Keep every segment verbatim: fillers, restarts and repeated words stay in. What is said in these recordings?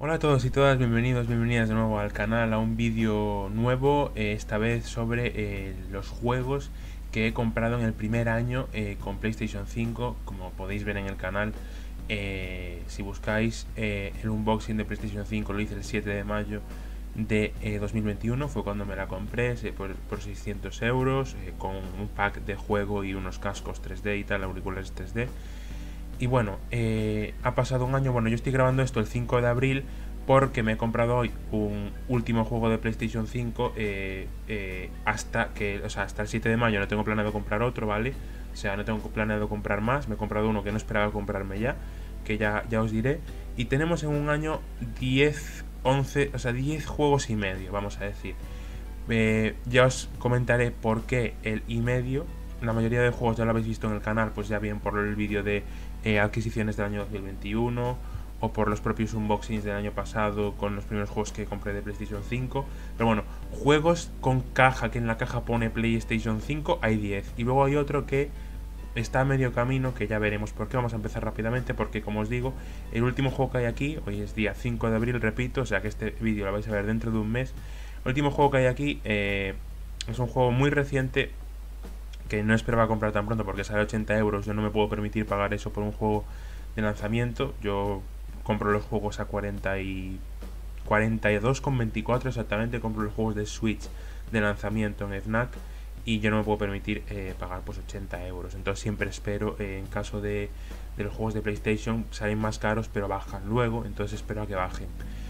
Hola a todos y todas, bienvenidos, bienvenidas de nuevo al canal, a un vídeo nuevo, eh, esta vez sobre eh, los juegos que he comprado en el primer año eh, con PlayStation cinco. Como podéis ver en el canal, eh, si buscáis eh, el unboxing de PlayStation cinco, lo hice el siete de mayo de eh, dos mil veintiuno, fue cuando me la compré, eh, por, por seiscientos euros, eh, con un pack de juego y unos cascos tres D y tal, auriculares tres D. Y bueno, eh, ha pasado un año. Bueno, yo estoy grabando esto el cinco de abril porque me he comprado hoy un último juego de PlayStation cinco, eh, eh, hasta que, o sea, hasta el siete de mayo no tengo planeado comprar otro, ¿vale? O sea, no tengo planeado comprar más. Me he comprado uno que no esperaba comprarme ya, que ya, ya os diré. Y tenemos en un año diez, once, o sea, diez juegos y medio, vamos a decir. Eh, ya os comentaré por qué el y medio. La mayoría de juegos ya lo habéis visto en el canal, pues ya bien por el vídeo de eh, adquisiciones del año dos mil veintiuno o por los propios unboxings del año pasado con los primeros juegos que compré de PlayStation cinco. Pero bueno, juegos con caja, que en la caja pone PlayStation cinco, hay diez. Y luego hay otro que está a medio camino, que ya veremos por qué. Vamos a empezar rápidamente porque, como os digo, el último juego que hay aquí, hoy es día cinco de abril, repito, o sea que este vídeo lo vais a ver dentro de un mes. El último juego que hay aquí eh, es un juego muy reciente que no esperaba comprar tan pronto porque sale ochenta euros. Yo no me puedo permitir pagar eso por un juego de lanzamiento. Yo compro los juegos a cuarenta y cuarenta y dos con veinticuatro exactamente. Compro los juegos de Switch de lanzamiento en Fnac y yo no me puedo permitir eh, pagar pues ochenta euros. Entonces siempre espero, eh, en caso de, de los juegos de PlayStation, salen más caros pero bajan luego, entonces espero a que bajen.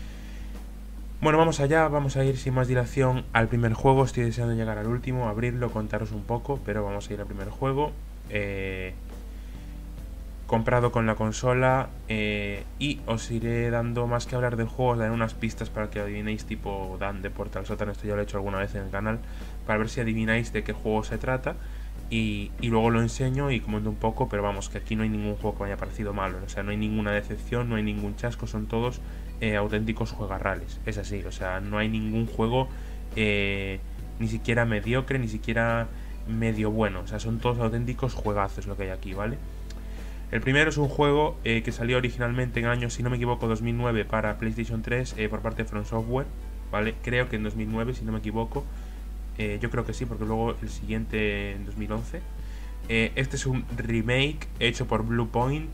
Bueno, vamos allá, vamos a ir sin más dilación al primer juego. Estoy deseando llegar al último, abrirlo, contaros un poco, pero vamos a ir al primer juego. Eh, comprado con la consola, eh, y os iré dando, más que hablar del juego, os daré unas pistas para que adivinéis, tipo Dan de Portal Sótano. Esto ya lo he hecho alguna vez en el canal, para ver si adivináis de qué juego se trata. Y, y luego lo enseño y comento un poco, pero vamos, que aquí no hay ningún juego que me haya parecido malo. O sea, no hay ninguna decepción, no hay ningún chasco, son todos eh, auténticos juegarrales. Es así, o sea, no hay ningún juego eh, ni siquiera mediocre, ni siquiera medio bueno. O sea, son todos auténticos juegazos lo que hay aquí, ¿vale? El primero es un juego eh, que salió originalmente en año, si no me equivoco, dos mil nueve para PlayStation tres, eh, por parte de From Software, ¿vale? Creo que en dos mil nueve, si no me equivoco. Eh, yo creo que sí, porque luego el siguiente en dos mil once. Eh, este es un remake hecho por Bluepoint,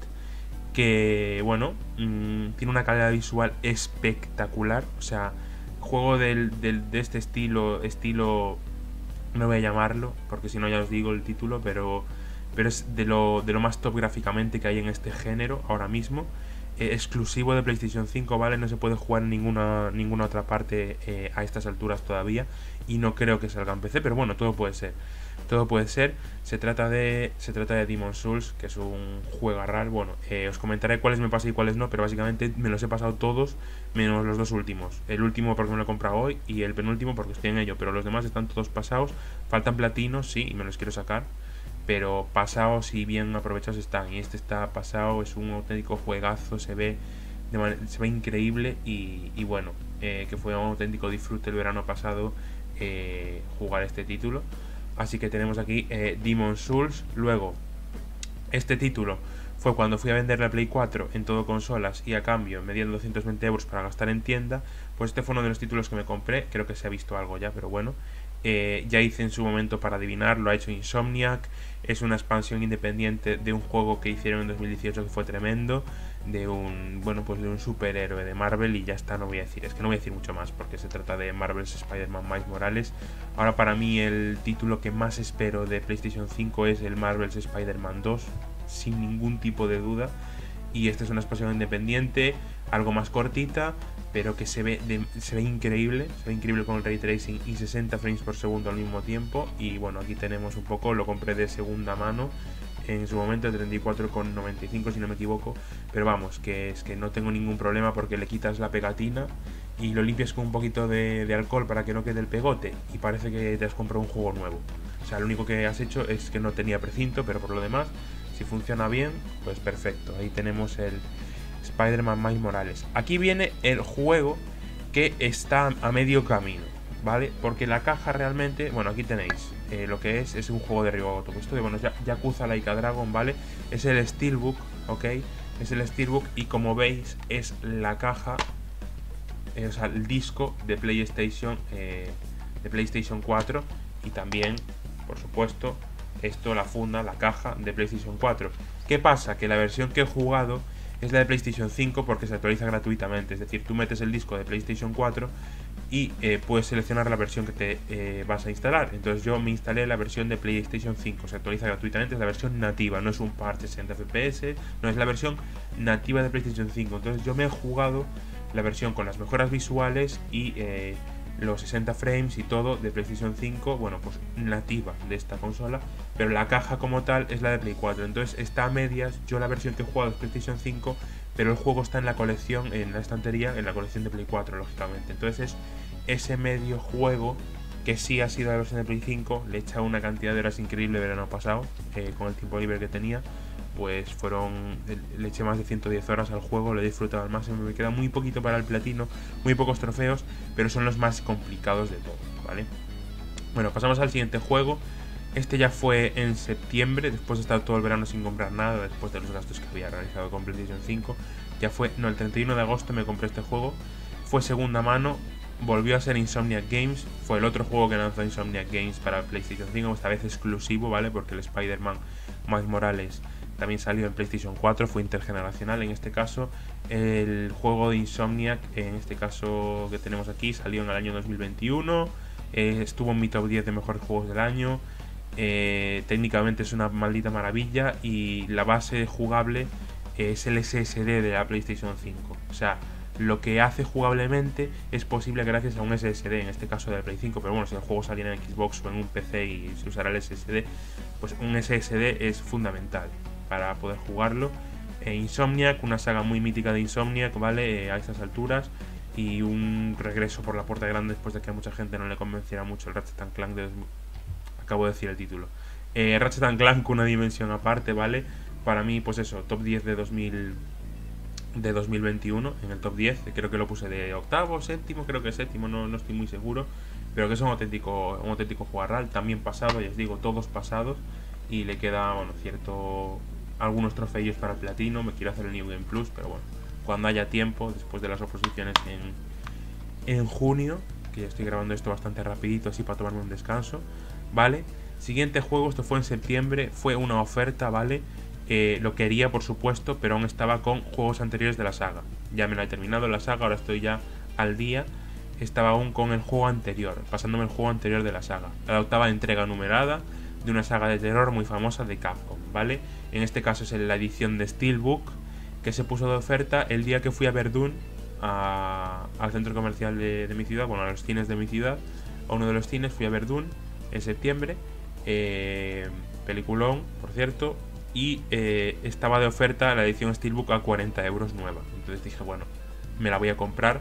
que, bueno, mmm, tiene una calidad visual espectacular. O sea, juego del, del, de este estilo, estilo, no voy a llamarlo, porque si no ya os digo el título, pero, pero es de lo, de lo más top gráficamente que hay en este género ahora mismo. Eh, exclusivo de PlayStation cinco, ¿vale? No se puede jugar en ninguna, ninguna otra parte eh, a estas alturas todavía. Y no creo que salga en P C, pero bueno, todo puede ser. Todo puede ser. Se trata de se trata de Demon's Souls, que es un juegarral. Bueno, eh, os comentaré cuáles me pasé y cuáles no, pero básicamente me los he pasado todos, menos los dos últimos. El último porque me lo he comprado hoy y el penúltimo porque estoy en ello, pero los demás están todos pasados. Faltan platinos, sí, y me los quiero sacar, pero pasados y bien aprovechados están. Y este está pasado, es un auténtico juegazo, se ve, de manera, se ve increíble y, y bueno, eh, que fue un auténtico disfrute el verano pasado eh, jugar este título. Así que tenemos aquí eh, Demon's Souls. Luego, este título fue cuando fui a vender la Play cuatro en todo consolas y a cambio me dieron doscientos veinte euros para gastar en tienda. Pues este fue uno de los títulos que me compré. Creo que se ha visto algo ya, pero bueno. Eh, ya hice en su momento para adivinar, lo ha hecho Insomniac. Es una expansión independiente de un juego que hicieron en dos mil dieciocho que fue tremendo, de un, bueno, pues de un superhéroe de Marvel. Y ya está, no voy a decir, es que no voy a decir mucho más porque se trata de Marvel's Spider-Man Miles Morales. Ahora para mí el título que más espero de PlayStation cinco es el Marvel's Spider-Man dos, sin ningún tipo de duda. Y esta es una expansión independiente, algo más cortita, pero que se ve, de, se ve increíble, se ve increíble con el ray tracing y sesenta frames por segundo al mismo tiempo. Y bueno, aquí tenemos un poco, lo compré de segunda mano en su momento, treinta y cuatro con noventa y cinco si no me equivoco, pero vamos, que es que no tengo ningún problema porque le quitas la pegatina y lo limpias con un poquito de, de alcohol para que no quede el pegote y parece que te has comprado un juego nuevo. O sea, lo único que has hecho es que no tenía precinto, pero por lo demás, si funciona bien, pues perfecto. Ahí tenemos el Spider-Man Miles Morales. Aquí viene el juego que está a medio camino, ¿vale? Porque la caja realmente, bueno, aquí tenéis eh, lo que es, es un juego de Ryogoto. Esto de, bueno, Yakuza Laika Dragon, ¿vale? Es el Steelbook, ¿ok? Es el Steelbook y como veis es la caja eh, o sea, el disco de PlayStation, eh, de PlayStation cuatro, y también, por supuesto, esto, la funda, la caja de PlayStation cuatro. ¿Qué pasa? Que la versión que he jugado es la de PlayStation cinco porque se actualiza gratuitamente, es decir, tú metes el disco de PlayStation cuatro y eh, puedes seleccionar la versión que te eh, vas a instalar. Entonces yo me instalé la versión de PlayStation cinco, se actualiza gratuitamente, es la versión nativa, no es un parche sesenta F P S, no, es la versión nativa de PlayStation cinco. Entonces yo me he jugado la versión con las mejoras visuales y eh, los sesenta frames y todo de PlayStation cinco, bueno, pues nativa de esta consola, pero la caja como tal es la de Play cuatro. Entonces está a medias, yo la versión que he jugado es PlayStation cinco, pero el juego está en la colección, en la estantería, en la colección de Play cuatro, lógicamente. Entonces es ese medio juego que sí ha sido la versión de Play cinco, le he echado una cantidad de horas increíble el verano pasado, eh, con el tiempo libre que tenía, pues fueron, le eché más de ciento diez horas al juego, lo he disfrutado al máximo, me queda muy poquito para el platino, muy pocos trofeos, pero son los más complicados de todos, ¿vale? Bueno, pasamos al siguiente juego. Este ya fue en septiembre, después de estar todo el verano sin comprar nada, después de los gastos que había realizado con PlayStation cinco. Ya fue, no, el treinta y uno de agosto me compré este juego, fue segunda mano, volvió a ser Insomniac Games, fue el otro juego que lanzó Insomniac Games para PlayStation cinco, esta vez exclusivo, ¿vale? Porque el Spider-Man Miles Morales también salió en PlayStation cuatro, fue intergeneracional. En este caso, el juego de Insomniac, en este caso que tenemos aquí, salió en el año dos mil veintiuno, eh, estuvo en mi top diez de mejores juegos del año. Eh, técnicamente es una maldita maravilla y la base jugable es el S S D de la PlayStation cinco. O sea, lo que hace jugablemente es posible gracias a un S S D, en este caso de la Play cinco, pero bueno, si el juego saliera en Xbox o en un P C y se usará el S S D, pues un S S D es fundamental para poder jugarlo. Eh, Insomniac, una saga muy mítica de Insomniac, ¿vale? Eh, a estas alturas, y un regreso por la puerta grande después de que a mucha gente no le convenciera mucho el Ratchet and Clank de... Acabo de decir el título. Eh, Ratchet and Clank, una dimensión aparte, ¿vale? Para mí, pues eso, top diez de dos mil... de dos mil veintiuno, en el top diez, creo que lo puse de octavo, séptimo, creo que séptimo, no, no estoy muy seguro, pero que es un auténtico, un auténtico jugarral, también pasado, ya os digo, todos pasados, y le queda, bueno, cierto, algunos trofeos para el platino. Me quiero hacer el New Game Plus, pero bueno, cuando haya tiempo, después de las oposiciones en, en junio, que ya estoy grabando esto bastante rapidito, así para tomarme un descanso, ¿vale? Siguiente juego, esto fue en septiembre, fue una oferta, ¿vale? Eh, lo quería, por supuesto, pero aún estaba con juegos anteriores de la saga. Ya me la he terminado la saga, ahora estoy ya al día. Estaba aún con el juego anterior, pasándome el juego anterior de la saga. La octava entrega numerada de una saga de terror muy famosa de Capcom, ¿vale? En este caso es la edición de Steelbook, que se puso de oferta el día que fui a Verdún, a, al centro comercial de, de mi ciudad, bueno, a los cines de mi ciudad, a uno de los cines, fui a Verdún en septiembre. Eh, peliculón, por cierto. Y eh, estaba de oferta la edición Steelbook a cuarenta euros nueva. Entonces dije, bueno, me la voy a comprar.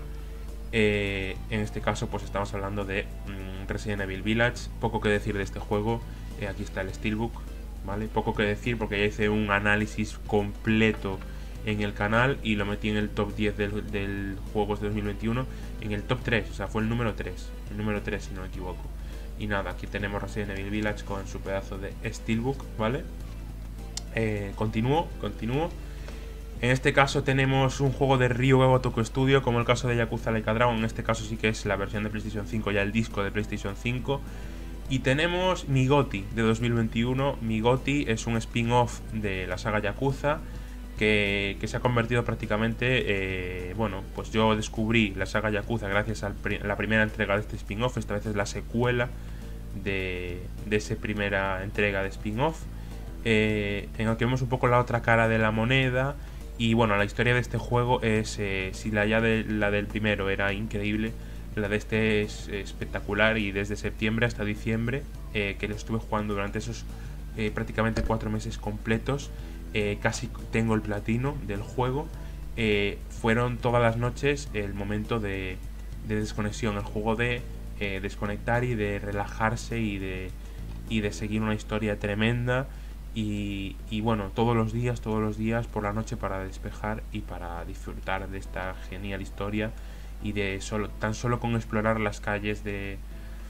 Eh, en este caso, pues estamos hablando de mm, Resident Evil Village. Poco que decir de este juego. Eh, aquí está el Steelbook, ¿vale? Poco que decir porque ya hice un análisis completo en el canal y lo metí en el top diez del, del juegos de dos mil veintiuno. En el top tres, o sea, fue el número tres. El número tres, si no me equivoco. Y nada, aquí tenemos Resident Evil Village con su pedazo de Steelbook, ¿vale? Eh, continúo, continúo. En este caso tenemos un juego de Ryu Ga Gotoku Studio, como el caso de Yakuza Like a Dragon. En este caso sí que es la versión de PlayStation cinco, ya el disco de PlayStation cinco. Y tenemos mi GOTY de dos mil veintiuno. Mi GOTY es un spin-off de la saga Yakuza que, que se ha convertido prácticamente... Eh, bueno, pues yo descubrí la saga Yakuza gracias a la primera entrega de este spin-off. Esta vez es la secuela de, de esa primera entrega de spin-off. Eh, en el que vemos un poco la otra cara de la moneda. Y bueno, la historia de este juego es, eh, si la ya de la del primero era increíble, la de este es espectacular. Y desde septiembre hasta diciembre, eh, que lo estuve jugando durante esos eh, prácticamente cuatro meses completos, eh, casi tengo el platino del juego. Eh, fueron todas las noches el momento de, de desconexión, el juego de eh, desconectar y de relajarse y de, y de seguir una historia tremenda. Y, y bueno, todos los días, todos los días por la noche para despejar y para disfrutar de esta genial historia. Y de solo, tan solo con explorar las calles de,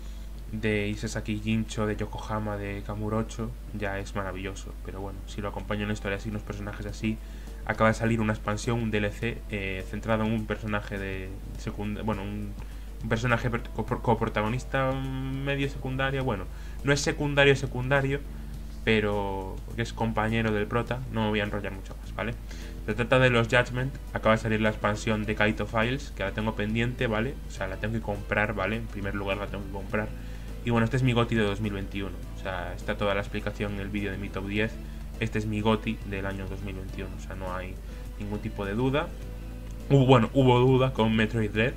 de Isesaki Jincho, de Yokohama, de Kamurocho, ya es maravilloso. Pero bueno, si lo acompaña una historia así, unos personajes así, acaba de salir una expansión, un D L C, eh, centrado en un personaje de secund bueno, un, un personaje coprotagonista medio secundario, bueno, no es secundario secundario, pero que es compañero del prota, no me voy a enrollar mucho más, ¿vale? Se trata de los Judgment, acaba de salir la expansión de Kaito Files, que la tengo pendiente, ¿vale? O sea, la tengo que comprar, ¿vale? En primer lugar la tengo que comprar. Y bueno, este es mi GOTY de dos mil veintiuno, o sea, está toda la explicación en el vídeo de mi top diez. Este es mi GOTY del año dos mil veintiuno, o sea, no hay ningún tipo de duda. Hubo, bueno, hubo duda con Metroid Dread,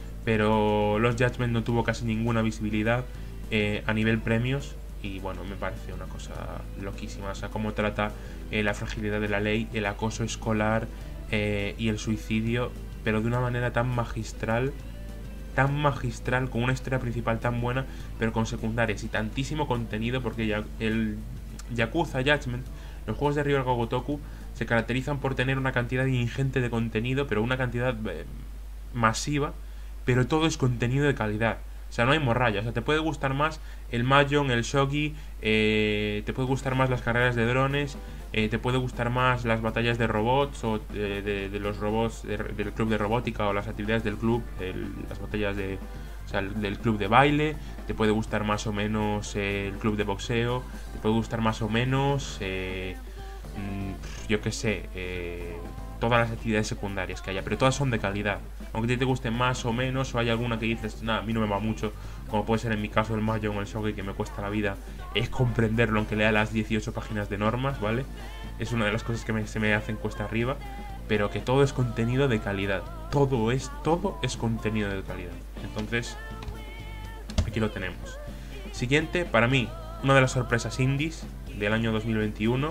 pero los Judgment no tuvo casi ninguna visibilidad eh, a nivel premios. Y bueno, me parece una cosa loquísima, o sea, cómo trata eh, la fragilidad de la ley, el acoso escolar eh, y el suicidio, pero de una manera tan magistral, tan magistral, con una historia principal tan buena, pero con secundarias y tantísimo contenido, porque ya el Yakuza Judgment, los juegos de Ryoga Gotoku, se caracterizan por tener una cantidad ingente de contenido, pero una cantidad eh, masiva, pero todo es contenido de calidad. O sea, no hay morralla. O sea, te puede gustar más el Mahjong, el Shogi, eh, te puede gustar más las carreras de drones, eh, te puede gustar más las batallas de robots o de, de, de los robots de, del club de robótica o las actividades del club, el, las batallas de, o sea, el, del club de baile, te puede gustar más o menos eh, el club de boxeo, te puede gustar más o menos, eh, mmm, yo qué sé, eh, todas las actividades secundarias que haya, pero todas son de calidad. Aunque te guste más o menos, o hay alguna que dices, nada, a mí no me va mucho, como puede ser en mi caso el Mahjong o el Shogi, que me cuesta la vida es comprenderlo aunque lea las dieciocho páginas de normas, ¿vale? Es una de las cosas que me, se me hacen cuesta arriba, pero que todo es contenido de calidad. Todo es, todo es contenido de calidad. Entonces, aquí lo tenemos. Siguiente, para mí, una de las sorpresas indies del año dos mil veintiuno.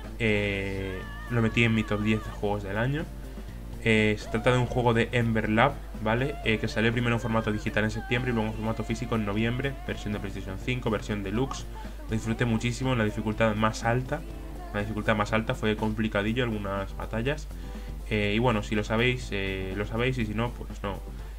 Eh, lo metí en mi top diez de juegos del año. Eh, se trata de un juego de Ember Lab, ¿vale? Eh, que salió primero en formato digital en septiembre y luego en formato físico en noviembre. Versión de PlayStation cinco, versión deluxe. Lo disfruté muchísimo en la dificultad más alta. La dificultad más alta fue complicadillo algunas batallas. Eh, y bueno, si lo sabéis, eh, lo sabéis, y si no, pues no.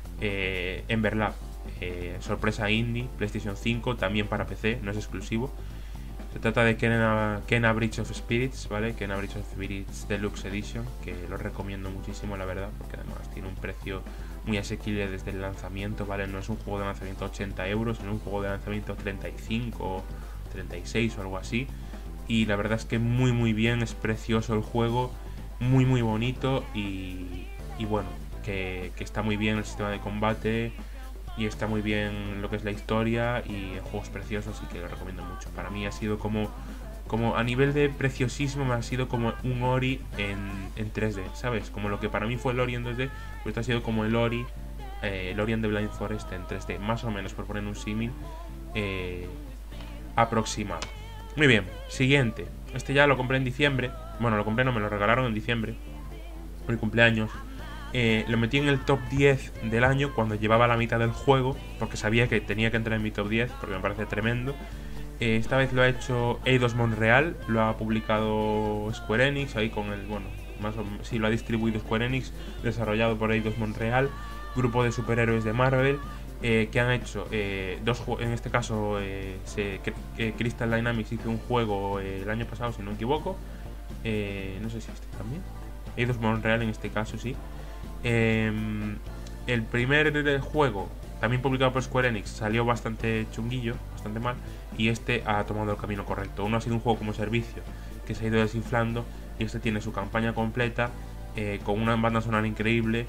Eh, Ember Lab, eh, sorpresa indie, PlayStation cinco, también para P C, no es exclusivo. Se trata de Kena, Kena Bridge of Spirits, ¿vale? Kena Bridge of Spirits Deluxe Edition, que lo recomiendo muchísimo, la verdad, porque además tiene un precio muy asequible desde el lanzamiento, ¿vale? No es un juego de lanzamiento a ochenta euros, sino un juego de lanzamiento a treinta y cinco, treinta y seis o algo así. Y la verdad es que muy muy bien, es precioso el juego, muy muy bonito y, y bueno, que, que está muy bien el sistema de combate. Y está muy bien lo que es la historia y el juego es precioso, así que lo recomiendo mucho. Para mí ha sido como, como a nivel de preciosismo, me ha sido como un Ori en, en tres D, ¿sabes? Como lo que para mí fue el Ori en dos D, pues esto ha sido como el Ori, eh, el Ori and the Blind Forest en tres D, más o menos, por poner un símil eh, aproximado. Muy bien, siguiente. Este ya lo compré en diciembre, bueno, lo compré, no, me lo regalaron en diciembre, por mi cumpleaños. Eh, lo metí en el top diez del año cuando llevaba la mitad del juego, porque sabía que tenía que entrar en mi top diez, porque me parece tremendo. Eh, esta vez lo ha hecho Eidos Montreal, lo ha publicado Square Enix, ahí con el, bueno, más o menos, sí, lo ha distribuido Square Enix, desarrollado por Eidos Montreal, grupo de superhéroes de Marvel, eh, que han hecho eh, dos juegos, en este caso eh, se, eh, Crystal Dynamics hizo un juego eh, el año pasado, si no me equivoco, eh, no sé si este también, Eidos Montreal en este caso, sí. Eh, el primer juego, también publicado por Square Enix, salió bastante chunguillo, bastante mal, y este ha tomado el camino correcto. Uno ha sido un juego como servicio que se ha ido desinflando, y este tiene su campaña completa, eh, con una banda sonora increíble,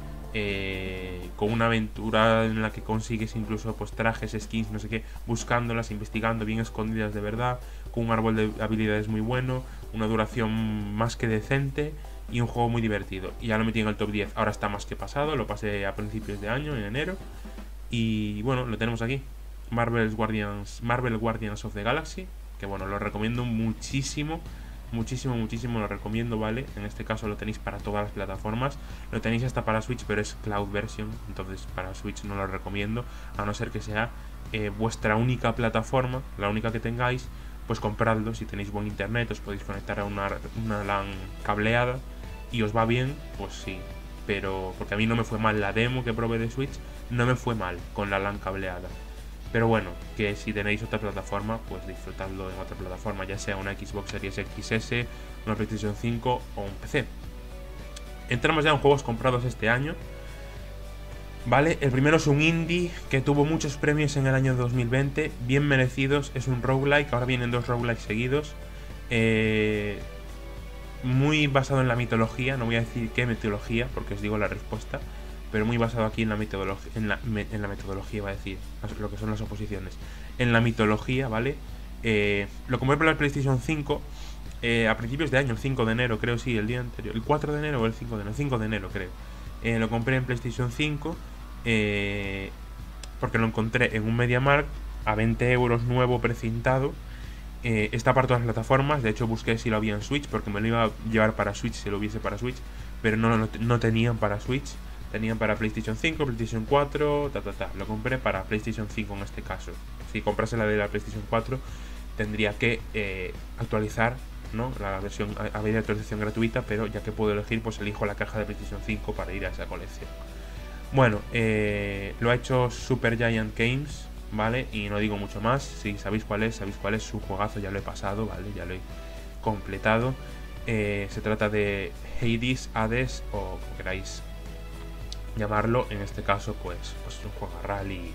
eh, con una aventura en la que consigues incluso pues, trajes, skins, no sé qué, buscándolas, investigando, bien escondidas de verdad, con un árbol de habilidades muy bueno, una duración más que decente, y un juego muy divertido. Y ya lo metí en el top diez. Ahora está más que pasado. Lo pasé a principios de año, en enero. Y bueno, lo tenemos aquí. Marvel's Guardians, Marvel Guardians of the Galaxy. Que bueno, lo recomiendo muchísimo. Muchísimo, muchísimo lo recomiendo, ¿vale? En este caso lo tenéis para todas las plataformas. Lo tenéis hasta para Switch, pero es cloud version. Entonces para Switch no lo recomiendo. A no ser que sea eh, vuestra única plataforma, la única que tengáis. Pues compradlo. Si tenéis buen internet, os podéis conectar a una, una LAN cableada y os va bien, pues sí. Pero porque a mí no me fue mal la demo que probé de Switch, no me fue mal con la LAN cableada. Pero bueno, que si tenéis otra plataforma, pues disfrutadlo en otra plataforma, ya sea una Xbox Series X S, una PlayStation cinco o un P C. Entramos ya en juegos comprados este año. Vale, el primero es un indie que tuvo muchos premios en el año dos mil veinte, bien merecidos, es un roguelike, ahora vienen dos roguelikes seguidos, eh, muy basado en la mitología, no voy a decir qué mitología, porque os digo la respuesta, pero muy basado aquí en la metodología, en la, en la metodología, va a decir, lo que son las oposiciones, en la mitología, ¿vale? Eh, lo compré por la PlayStation cinco, eh, a principios de año, el cinco de enero, creo, sí, el día anterior, el cuatro de enero o el cinco de enero, cinco de enero creo, eh, lo compré en PlayStation cinco, Eh, porque lo encontré en un MediaMarkt a veinte euros nuevo precintado. Eh, está para todas las plataformas. De hecho busqué si lo había en Switch, porque me lo iba a llevar para Switch si lo hubiese para Switch, pero no, no, no tenían para Switch. Tenían para PlayStation cinco, PlayStation cuatro, ta ta ta. Lo compré para PlayStation cinco en este caso. Si comprase la de la PlayStation cuatro tendría que eh, actualizar, ¿no? La versión, había actualización gratuita, pero ya que puedo elegir, pues elijo la caja de PlayStation cinco para ir a esa colección. Bueno, eh, lo ha hecho Supergiant Games, ¿vale? Y no digo mucho más. Si sabéis cuál es, sabéis cuál es su juegazo, ya lo he pasado, ¿vale? Ya lo he completado. Eh, se trata de Hades, Hades, o como queráis llamarlo. En este caso, pues, pues es un juego rally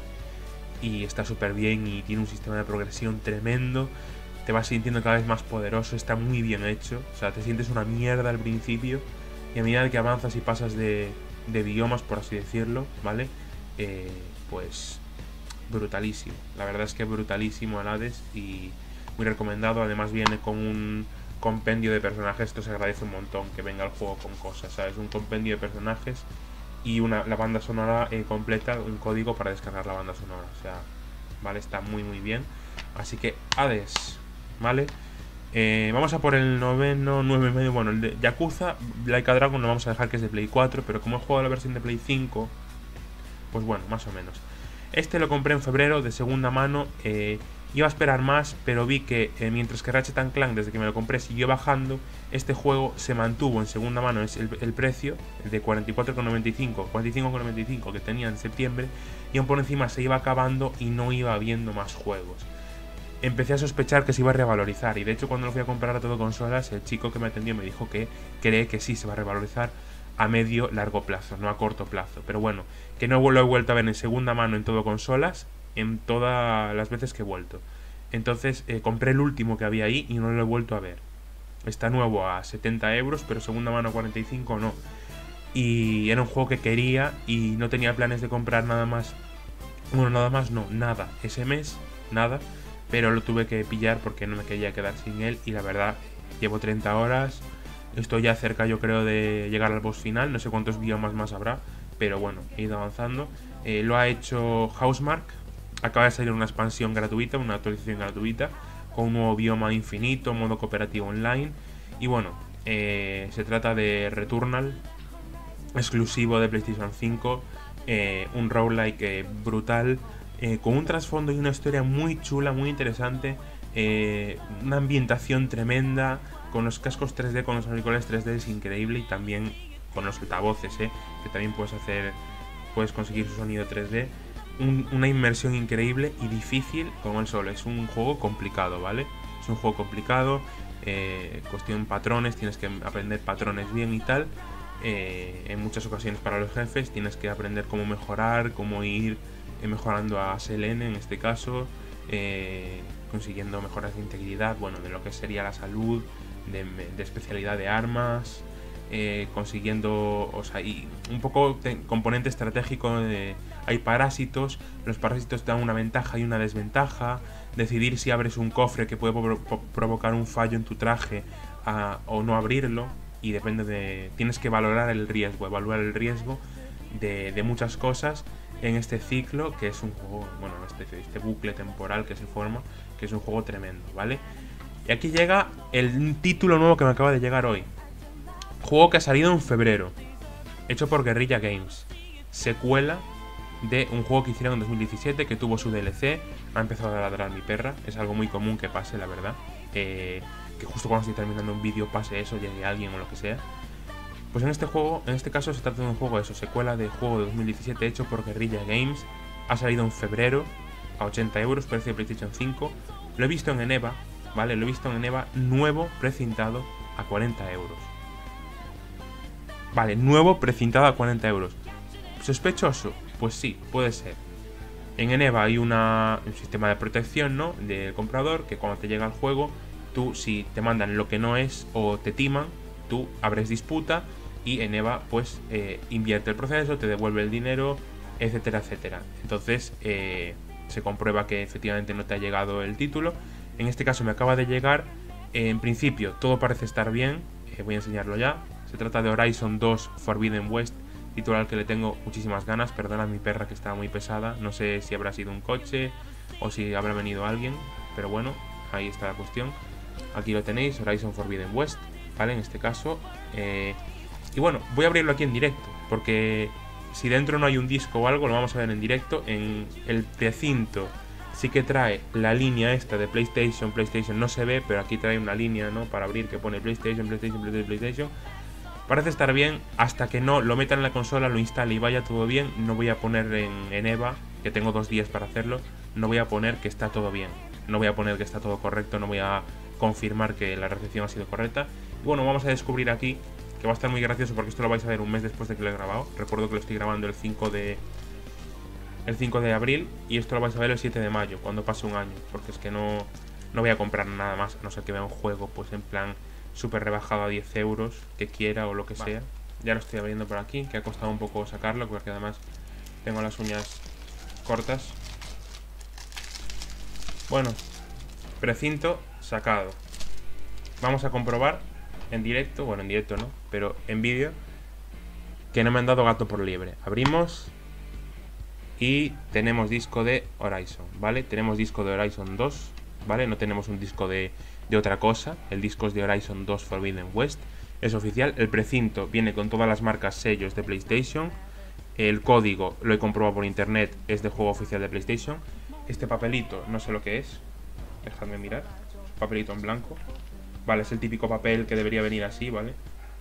y está súper bien y tiene un sistema de progresión tremendo. Te vas sintiendo cada vez más poderoso, está muy bien hecho. O sea, te sientes una mierda al principio y a medida que avanzas y pasas de... de biomas, por así decirlo, ¿vale? Eh, pues brutalísimo, la verdad es que brutalísimo el Hades y muy recomendado. Además viene con un compendio de personajes, esto se agradece un montón que venga el juego con cosas, ¿sabes? Un compendio de personajes y una, la banda sonora eh, completa, un código para descargar la banda sonora, o sea, ¿vale? Está muy muy bien, así que Hades, ¿vale? Eh, vamos a por el noveno, nueve y medio. Bueno, el de Yakuza, Like a Dragon lo vamos a dejar que es de Play cuatro, pero como he jugado la versión de Play cinco, pues bueno, más o menos. Este lo compré en febrero de segunda mano, eh, iba a esperar más, pero vi que eh, mientras que Ratchet and Clank, desde que me lo compré, siguió bajando, este juego se mantuvo en segunda mano, es el, el precio, el de cuarenta y cuatro con noventa y cinco, cuarenta y cinco con noventa y cinco que tenía en septiembre, y aún por encima se iba acabando y no iba habiendo más juegos. Empecé a sospechar que se iba a revalorizar y de hecho cuando lo fui a comprar a todo consolas, el chico que me atendió me dijo que cree que sí se va a revalorizar a medio largo plazo, no a corto plazo. Pero bueno, que no lo he vuelto a ver en segunda mano en todo consolas en todas las veces que he vuelto. Entonces eh, compré el último que había ahí y no lo he vuelto a ver. Está nuevo a setenta euros, pero segunda mano a cuarenta y cinco no. Y era un juego que quería y no tenía planes de comprar nada más. Bueno, nada más no, nada. Ese mes, nada. Pero lo tuve que pillar porque no me quería quedar sin él y la verdad, llevo treinta horas, estoy ya cerca yo creo de llegar al boss final, no sé cuántos biomas más habrá, pero bueno, he ido avanzando. Eh, lo ha hecho Housemarque, acaba de salir una expansión gratuita, una actualización gratuita, con un nuevo bioma infinito, modo cooperativo online, y bueno, eh, se trata de Returnal, exclusivo de PlayStation cinco, eh, un roguelike eh, brutal, Eh, con un trasfondo y una historia muy chula, muy interesante, eh, una ambientación tremenda, con los cascos tres D, con los auriculares tres D es increíble y también con los altavoces, eh, que también puedes hacer, puedes conseguir su sonido tres D, un, una inmersión increíble y difícil como el solo. Es un juego complicado, ¿vale? Es un juego complicado, eh, cuestión patrones, tienes que aprender patrones bien y tal. Eh, en muchas ocasiones para los jefes tienes que aprender cómo mejorar, cómo ir mejorando a Selene en este caso, eh, consiguiendo mejoras de integridad, bueno, de lo que sería la salud, de, de especialidad de armas, eh, consiguiendo, o sea, y un poco de componente estratégico de, hay parásitos, los parásitos te dan una ventaja y una desventaja, decidir si abres un cofre que puede pro provocar un fallo en tu traje a, o no abrirlo, y depende de, tienes que valorar el riesgo, evaluar el riesgo de, de muchas cosas en este ciclo, que es un juego, bueno, este, este bucle temporal que se forma, que es un juego tremendo, ¿vale? Y aquí llega el título nuevo que me acaba de llegar hoy. Juego que ha salido en febrero, hecho por Guerrilla Games. Secuela de un juego que hicieron en dos mil diecisiete, que tuvo su D L C. Ha empezado a ladrar mi perra, es algo muy común que pase, la verdad. Eh, que justo cuando estoy terminando un vídeo pase eso, llegue alguien o lo que sea. Pues en este juego, en este caso se trata de un juego, eso, secuela de juego de dos mil diecisiete hecho por Guerrilla Games. Ha salido en febrero a ochenta euros, precio de PlayStation cinco. Lo he visto en Eneba, ¿vale? Lo he visto en Eneba nuevo, precintado, a cuarenta euros. Vale, nuevo precintado a cuarenta euros. ¿Sospechoso? Pues sí, puede ser. En Eneba hay una, un sistema de protección, ¿no? Del comprador, que cuando te llega el juego, tú si te mandan lo que no es o te timan, tú abres disputa y Eneba pues eh, invierte el proceso, te devuelve el dinero, etcétera, etcétera. Entonces eh, se comprueba que efectivamente no te ha llegado el título. En este caso me acaba de llegar. Eh, en principio todo parece estar bien. Eh, voy a enseñarlo ya. Se trata de Horizon dos Forbidden West, título al que le tengo muchísimas ganas. Perdona a mi perra que está muy pesada. No sé si habrá sido un coche o si habrá venido alguien, pero bueno, ahí está la cuestión. Aquí lo tenéis, Horizon Forbidden West, ¿vale? En este caso. Eh, y bueno, voy a abrirlo aquí en directo, porque si dentro no hay un disco o algo, lo vamos a ver en directo. En el precinto sí que trae la línea esta de PlayStation, PlayStation no se ve, pero aquí trae una línea, ¿no? Para abrir que pone PlayStation, PlayStation, PlayStation, PlayStation. Parece estar bien, hasta que no lo metan en la consola, lo instale y vaya todo bien. No voy a poner en Eneba, que tengo dos días para hacerlo, no voy a poner que está todo bien. No voy a poner que está todo correcto, no voy a confirmar que la recepción ha sido correcta. Y bueno, vamos a descubrir aquí, que va a estar muy gracioso porque esto lo vais a ver un mes después de que lo he grabado. Recuerdo que lo estoy grabando el cinco de... el cinco de abril y esto lo vais a ver el siete de mayo, cuando pase un año. Porque es que no, no voy a comprar nada más, a no ser que vea un juego pues en plan súper rebajado a diez euros, que quiera o lo que vale. sea. Ya lo estoy abriendo por aquí, que ha costado un poco sacarlo, porque además tengo las uñas cortas. Bueno, precinto sacado. Vamos a comprobar en directo, bueno en directo no, pero en vídeo, que no me han dado gato por liebre. Abrimos y tenemos disco de Horizon, ¿vale? Tenemos disco de Horizon dos, ¿vale? No tenemos un disco de, de otra cosa. El disco es de Horizon dos Forbidden West, es oficial. El precinto viene con todas las marcas sellos de PlayStation. El código, lo he comprobado por internet, es de juego oficial de PlayStation. Este papelito, no sé lo que es, dejadme mirar. Es un papelito en blanco. Vale, es el típico papel que debería venir así, ¿vale?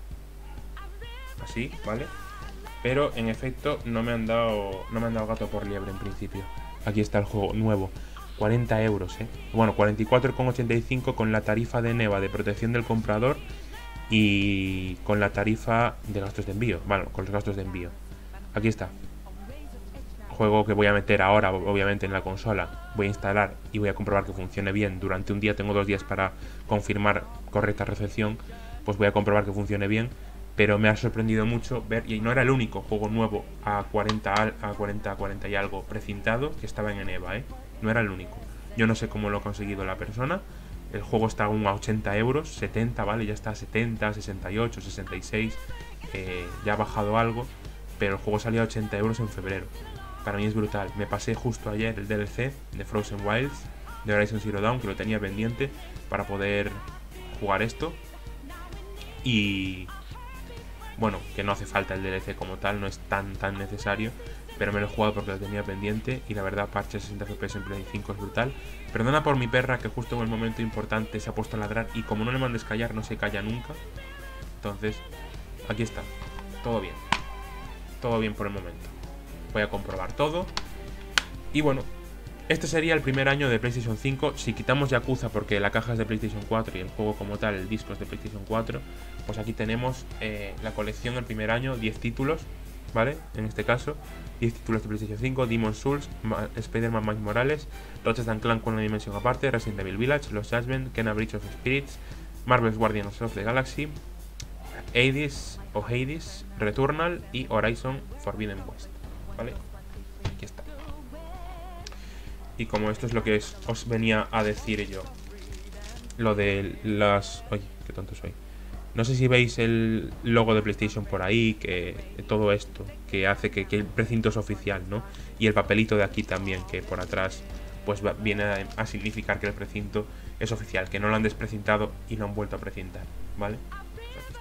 Así, ¿vale? Pero en efecto no me han dado no me han dado gato por liebre en principio. Aquí está el juego nuevo, cuarenta euros, ¿eh? Bueno, cuarenta y cuatro con ochenta y cinco con la tarifa de Eneba de protección del comprador y con la tarifa de gastos de envío. Bueno, con los gastos de envío. Aquí está. Juego que voy a meter ahora, obviamente, en la consola. Voy a instalar y voy a comprobar que funcione bien. Durante un día, tengo dos días para confirmar correcta recepción. Pues voy a comprobar que funcione bien. Pero me ha sorprendido mucho ver, y no era el único juego nuevo a cuarenta, a cuarenta, cuarenta y algo precintado que estaba en Eneba, ¿eh? No era el único. Yo no sé cómo lo ha conseguido la persona. El juego está aún a ochenta euros, setenta, ¿vale? Ya está a setenta, sesenta y ocho, sesenta y seis. Eh, ya ha bajado algo, pero el juego salía a ochenta euros en febrero. Para mí es brutal. Me pasé justo ayer el D L C de Frozen Wilds, de Horizon Zero Dawn, que lo tenía pendiente para poder jugar esto. Y... bueno, que no hace falta el D L C como tal, no es tan tan necesario, pero me lo he jugado porque lo tenía pendiente y la verdad parche sesenta F P S en Play cinco es brutal. Perdona por mi perra, que justo en el momento importante se ha puesto a ladrar y como no le mandes callar no se calla nunca. Entonces, aquí está, todo bien, todo bien por el momento. Voy a comprobar todo. Y bueno, este sería el primer año de PlayStation cinco. Si quitamos Yakuza porque la caja es de PlayStation cuatro y el juego como tal, el disco es de PlayStation cuatro, pues aquí tenemos eh, la colección del primer año, diez títulos, ¿vale? En este caso, diez títulos de PlayStation cinco, Demon's Souls, Spider-Man Miles Morales, Ratchet and Clank con una dimensión aparte, Resident Evil Village, Los Judgment, Kena Breach of Spirits, Marvel's Guardians of the Galaxy, Hades o Hades, Returnal y Horizon Forbidden West, ¿vale? Aquí está. Y como esto es lo que es, os venía a decir yo, lo de las... Oye, qué tonto soy. No sé si veis el logo de PlayStation por ahí, que todo esto, que hace que, que el precinto es oficial, ¿no? Y el papelito de aquí también, que por atrás pues va, viene a, a significar que el precinto es oficial, que no lo han desprecintado y lo han vuelto a precintar, ¿vale? Pues aquí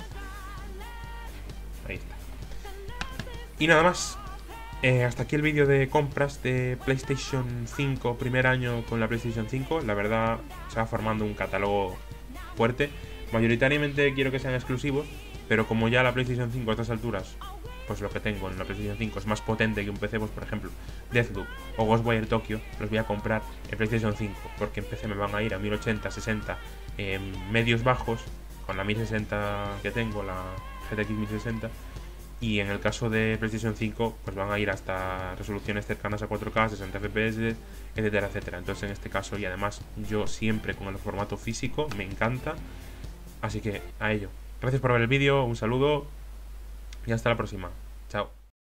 está. Ahí está. Y nada más. Eh, hasta aquí el vídeo de compras de PlayStation cinco, primer año con la PlayStation cinco. La verdad se va formando un catálogo fuerte. Mayoritariamente quiero que sean exclusivos, pero como ya la PlayStation cinco a estas alturas, pues lo que tengo en la PlayStation cinco es más potente que un P C, pues por ejemplo Deathloop o Ghostwire Tokyo, los voy a comprar en PlayStation cinco, porque en P C me van a ir a mil ochenta, sesenta, eh, medios bajos, con la mil sesenta que tengo, la G T X mil sesenta. Y en el caso de PlayStation cinco, pues van a ir hasta resoluciones cercanas a cuatro K, sesenta F P S, etcétera, etcétera. Entonces en este caso, y además yo siempre con el formato físico, me encanta. Así que a ello. Gracias por ver el vídeo, un saludo y hasta la próxima. Chao.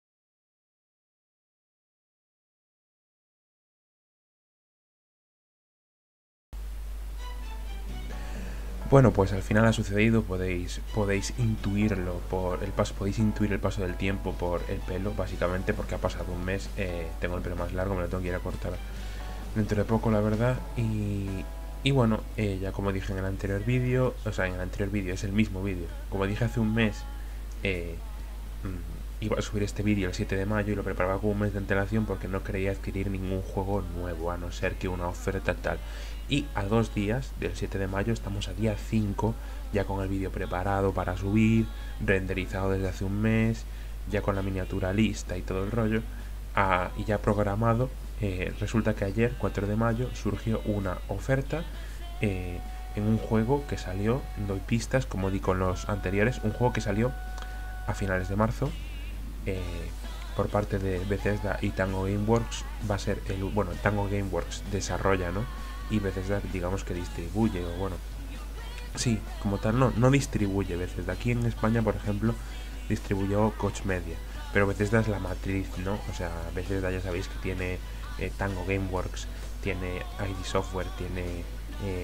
Bueno, pues al final ha sucedido, podéis, podéis intuirlo por el paso, podéis intuir el paso del tiempo por el pelo, básicamente, porque ha pasado un mes, eh, tengo el pelo más largo, me lo tengo que ir a cortar dentro de poco, la verdad, y, y bueno, eh, ya como dije en el anterior vídeo, o sea, en el anterior vídeo, es el mismo vídeo, como dije hace un mes, eh, mmm, iba a subir este vídeo el siete de mayo y lo preparaba con un mes de antelación porque no quería adquirir ningún juego nuevo, a no ser que una oferta tal. Y a dos días del siete de mayo estamos a día cinco, ya con el vídeo preparado para subir, renderizado desde hace un mes, ya con la miniatura lista y todo el rollo, a, y ya programado. Eh, resulta que ayer, cuatro de mayo, surgió una oferta eh, en un juego que salió, doy pistas como di con los anteriores, un juego que salió a finales de marzo, eh, por parte de Bethesda y Tango Gameworks. Va a ser el, bueno, Tango Gameworks desarrolla, ¿no? Y Bethesda, digamos que distribuye, o bueno, sí, como tal, no, no distribuye Bethesda. Aquí en España, por ejemplo, distribuyó Koch Media, pero Bethesda es la matriz, ¿no? O sea, Bethesda ya sabéis que tiene eh, Tango Gameworks, tiene I D Software, tiene eh,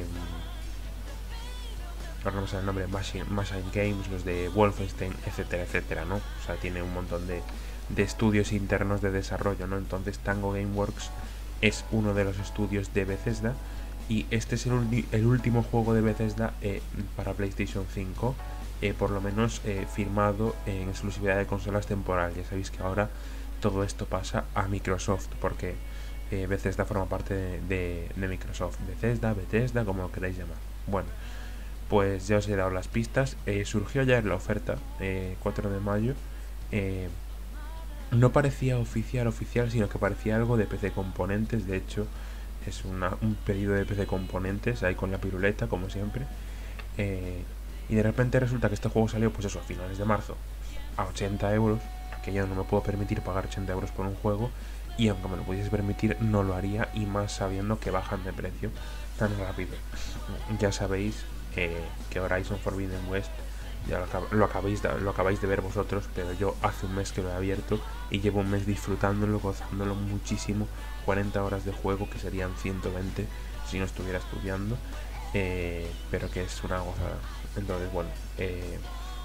ahora no me sale el nombre, Machine, Machine Games, los de Wolfenstein, etcétera, etcétera, ¿no? O sea, tiene un montón de, de estudios internos de desarrollo, ¿no? Entonces Tango Gameworks es uno de los estudios de Bethesda y este es el, el último juego de Bethesda eh, para PlayStation cinco, eh, por lo menos eh, firmado en exclusividad de consolas temporal. Ya sabéis que ahora todo esto pasa a Microsoft porque eh, Bethesda forma parte de, de, de Microsoft. Bethesda, Bethesda, como lo queráis llamar. Bueno, pues ya os he dado las pistas. Eh, surgió ayer la oferta, eh, cuatro de mayo. Eh, no parecía oficial, oficial, sino que parecía algo de P C Componentes. De hecho, es una, un pedido de P C Componentes, ahí con la piruleta, como siempre. Eh, y de repente resulta que este juego salió, pues eso, a finales de marzo, a ochenta euros, que yo no me puedo permitir pagar ochenta euros por un juego. Y aunque me lo pudiese permitir, no lo haría, y más sabiendo que bajan de precio tan rápido. Ya sabéis eh, que Horizon Forbidden West ya lo, lo, acabáis de, lo acabáis de ver vosotros, pero yo hace un mes que lo he abierto y llevo un mes disfrutándolo, gozándolo muchísimo. Cuarenta horas de juego, que serían ciento veinte si no estuviera estudiando, eh, pero que es una gozada. Entonces, bueno, eh,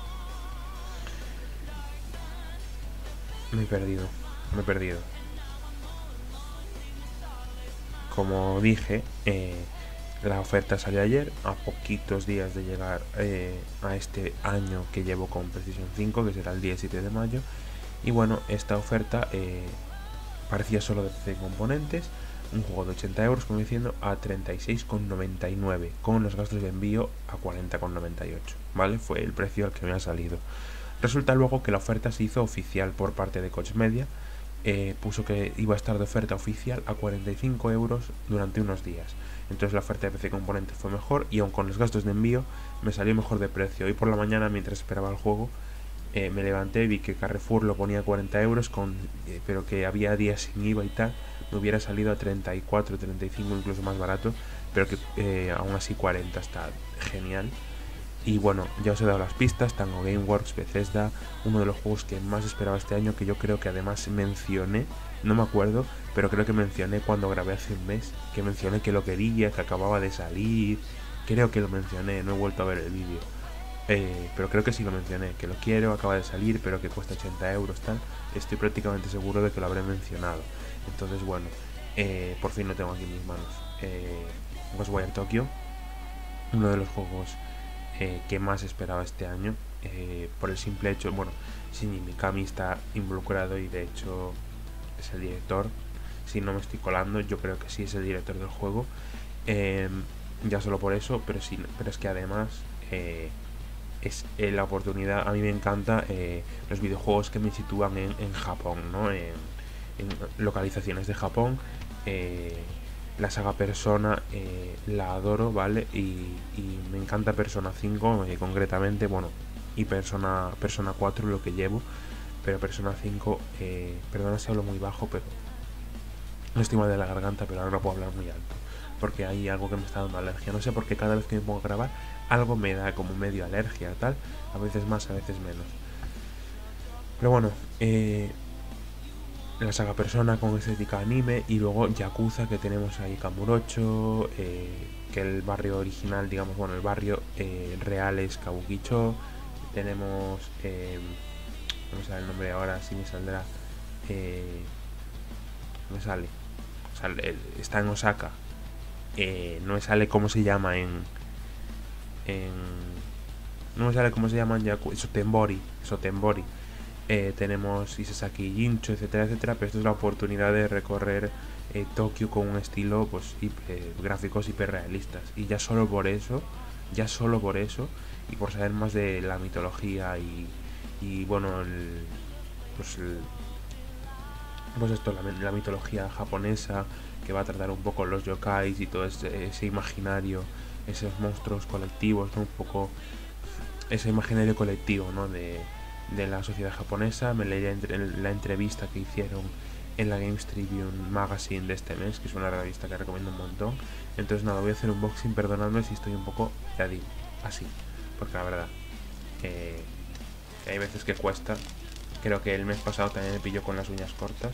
me he perdido, me he perdido. Como dije, eh, la oferta salió ayer, a poquitos días de llegar eh, a este año que llevo con PlayStation cinco, que será el día siete de mayo. Y bueno, esta oferta eh, parecía solo de P C Componentes, un juego de ochenta euros, como diciendo, a treinta y seis con noventa y nueve, con los gastos de envío a cuarenta con noventa y ocho, ¿vale? Fue el precio al que me ha salido. Resulta luego que la oferta se hizo oficial por parte de Koch Media. Eh, puso que iba a estar de oferta oficial a cuarenta y cinco euros durante unos días. Entonces la oferta de P C Componentes fue mejor, y aun con los gastos de envío me salió mejor de precio. Hoy por la mañana, mientras esperaba el juego, eh, me levanté, vi que Carrefour lo ponía a cuarenta euros, con, eh, pero que había días sin I V A y tal. Me hubiera salido a treinta y cuatro, treinta y cinco, incluso más barato, pero que eh, aún así cuarenta está genial. Y bueno, ya os he dado las pistas. Tango Gameworks, Bethesda, uno de los juegos que más esperaba este año, que yo creo que además mencioné, no me acuerdo, pero creo que mencioné cuando grabé hace un mes, que mencioné que lo quería, que acababa de salir, creo que lo mencioné, no he vuelto a ver el vídeo, eh, pero creo que sí lo mencioné, que lo quiero, acaba de salir, pero que cuesta ochenta euros, tal. Estoy prácticamente seguro de que lo habré mencionado. Entonces bueno, eh, por fin lo tengo aquí en mis manos. eh, Ghostwire Tokyo, uno de los juegos Eh, que más esperaba este año, eh, por el simple hecho, bueno, Shinji Mikami está involucrado y de hecho es el director. Si no me estoy colando, yo creo que sí es el director del juego, eh, ya solo por eso, pero sí, pero es que además eh, es eh, la oportunidad. A mí me encanta eh, los videojuegos que me sitúan en, en Japón, ¿no? En, en localizaciones de Japón. eh, La saga Persona eh, la adoro, ¿vale? Y, y me encanta Persona cinco, eh, concretamente, bueno, y Persona, Persona cuatro lo que llevo, pero Persona cinco, eh, perdona si hablo muy bajo, pero no estoy mal de la garganta, pero ahora no puedo hablar muy alto, porque hay algo que me está dando alergia. No sé por qué cada vez que me pongo a grabar algo me da como medio alergia, tal, a veces más, a veces menos. Pero bueno, eh, la saga Persona con estética anime, y luego Yakuza, que tenemos ahí Kamurocho, eh, que el barrio original, digamos, bueno, el barrio eh, real es Kabukicho. Tenemos, eh, no me sale el nombre ahora, sí me saldrá, eh, no me sale, o sea, está en Osaka, eh, no me sale cómo se llama en, en no me sale cómo se llama en Yakuza, Sotenbori, Sotenbori. Eh, tenemos Isesaki Jincho, etcétera, etcétera, pero esto es la oportunidad de recorrer eh, Tokio con un estilo, pues, hiper, gráficos hiperrealistas, y ya solo por eso, ya solo por eso, y por saber más de la mitología y, y bueno, el, pues, el, pues esto, la, la mitología japonesa, que va a tratar un poco los yokais y todo ese, ese imaginario, esos monstruos colectivos, ¿no? Un poco ese imaginario colectivo, ¿no? de de la sociedad japonesa. Me leí entre, la entrevista que hicieron en la Games Tribune Magazine de este mes, que es una revista que recomiendo un montón. Entonces nada, voy a hacer un unboxing, perdonadme si estoy un poco, ya digo, así, porque la verdad eh, que hay veces que cuesta. Creo que el mes pasado también me pilló con las uñas cortas,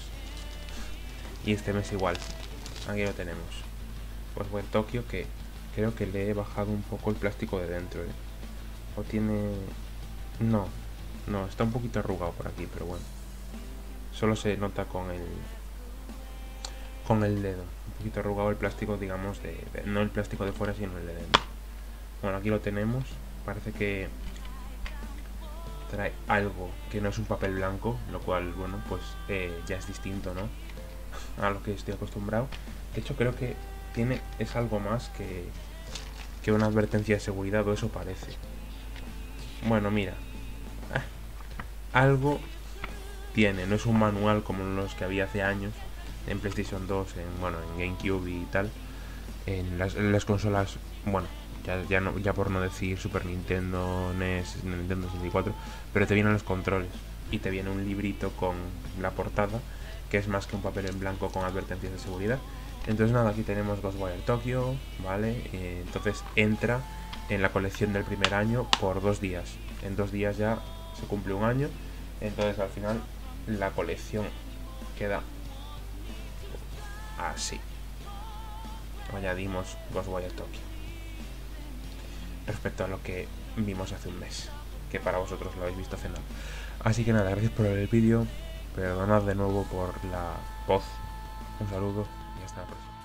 y este mes igual. Aquí lo tenemos, pues buen Tokio, que creo que le he bajado un poco el plástico de dentro, ¿eh? O tiene... no, no, está un poquito arrugado por aquí, pero bueno, solo se nota con el con el dedo, un poquito arrugado el plástico, digamos, de, de, no el plástico de fuera, sino el de dentro. Bueno, aquí lo tenemos, parece que trae algo que no es un papel blanco, lo cual, bueno, pues eh, ya es distinto, ¿no?, a lo que estoy acostumbrado. De hecho, creo que tiene, es algo más que, que una advertencia de seguridad, o eso parece. Bueno, mira, algo tiene, no es un manual como los que había hace años en PlayStation dos, en, bueno, en GameCube y tal, en las, en las consolas, bueno, ya, ya, no, ya por no decir Super Nintendo, N E S, Nintendo sesenta y cuatro, pero te vienen los controles y te viene un librito con la portada, que es más que un papel en blanco con advertencias de seguridad. Entonces nada, aquí tenemos Ghostwire Tokyo, ¿vale? Eh, entonces entra en la colección del primer año por dos días. En dos días ya se cumple un año. Entonces al final la colección queda así. Añadimos Ghostwire Tokyo respecto a lo que vimos hace un mes, que para vosotros lo habéis visto hace nada. Así que nada, gracias por ver el vídeo, perdonad de nuevo por la voz, un saludo y hasta la próxima.